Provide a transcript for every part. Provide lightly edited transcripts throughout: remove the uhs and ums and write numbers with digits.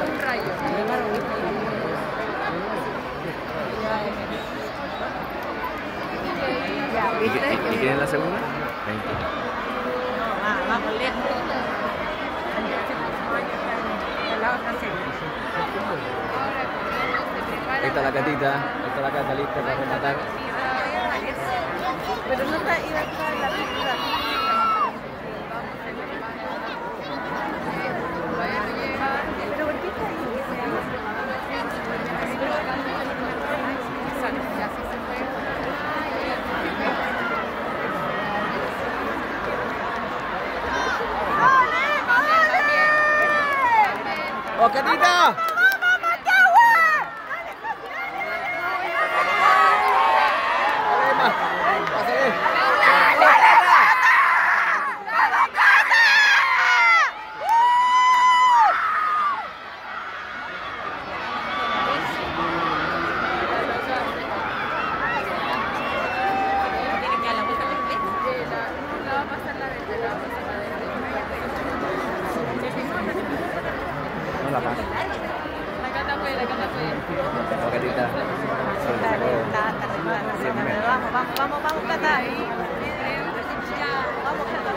un rayo. ¿Y quién es la segunda? 20. No, vamos lejos. La otra Ahí está la Catita, ahí está la Cata lista para rematar. pero no está, iba a estar la pintura. Pero ¿por qué está ahí? ¡Oh, Catita! No la pasa. La Cata fue. ¡Oh, Catita! Vamos, Cata. Vamos, Cata,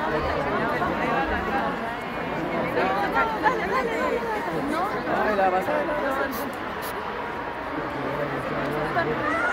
dale. No. Ay, la pasada. No.